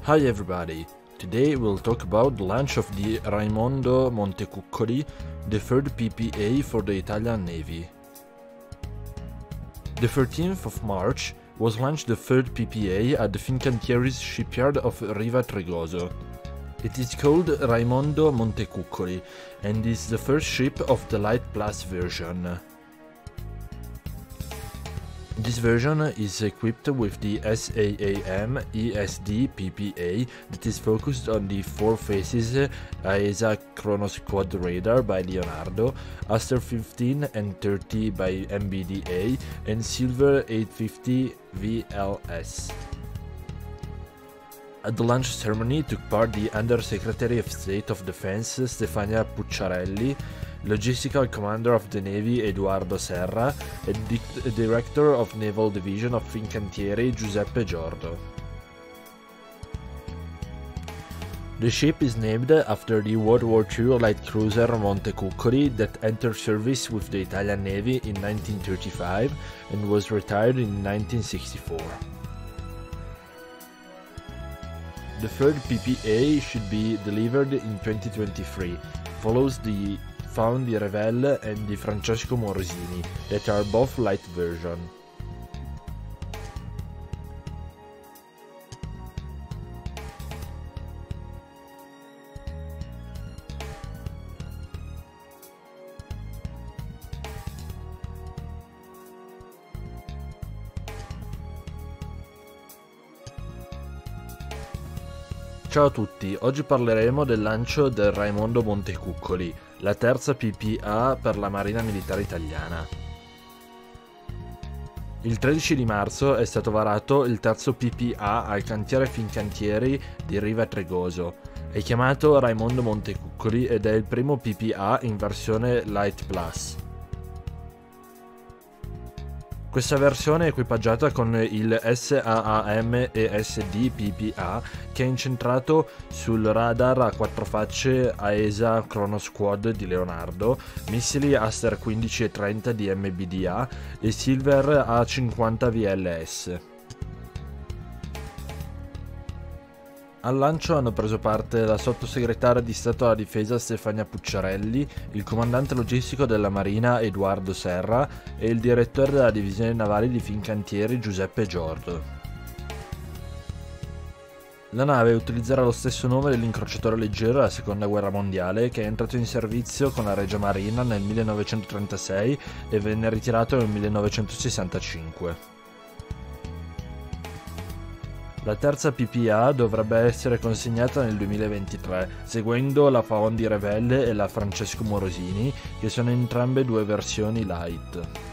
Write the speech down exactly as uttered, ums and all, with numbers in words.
Hi everybody! Today we'll talk about the launch of the Raimondo Montecuccoli, the third P P A for the Italian Navy. The thirteenth of March was launched the third P P A at the Fincantieri's shipyard of Riva Tregoso. It is called Raimondo Montecuccoli and is the first ship of the Light Plus version. This version is equipped with the S A A M E S D P P A that is focused on the four phases AESA Kronos Quad Radar by Leonardo, Aster fifteen and thirty by M B D A, and Silver eight fifty V L S. At the launch ceremony took part the Under-Secretary of State of Defense Stefania Pucciarelli, Logistical Commander of the Navy Edoardo Serra, and the Director of Naval Division of Fincantieri Giuseppe Giordo. The ship is named after the World War Two light cruiser Montecuccoli that entered service with the Italian Navy in nineteen thirty-five and was retired in nineteen sixty-four. The third P P A should be delivered in twenty twenty-three, follows the Faon di Revel and the Francesco Morosini, that are both light version. Ciao a tutti, oggi parleremo del lancio del Raimondo Montecuccoli, la terza P P A per la Marina Militare Italiana. Il tredici di marzo è stato varato il terzo P P A al cantiere Fincantieri di Riva Tregoso. È chiamato Raimondo Montecuccoli ed è il primo P P A in versione Light Plus. Questa versione è equipaggiata con il S A A M E S D P P A che è incentrato sul radar a quattro facce AESA Kronos Quad di Leonardo, missili Aster quindici e trenta di M B D A e Silver A cinquanta V L S. Al lancio hanno preso parte la sottosegretaria di Stato alla Difesa Stefania Pucciarelli, il comandante logistico della Marina Edoardo Serra e il direttore della divisione navale di Fincantieri Giuseppe Giordo. La nave utilizzerà lo stesso nome dell'incrociatore leggero della Seconda Guerra Mondiale che è entrato in servizio con la Regia Marina nel millenovecentotrentasei e venne ritirato nel millenovecentosessantacinque. La terza P P A dovrebbe essere consegnata nel duemilaventitré, seguendo la Faon di Revel e la Francesco Morosini, che sono entrambe due versioni light.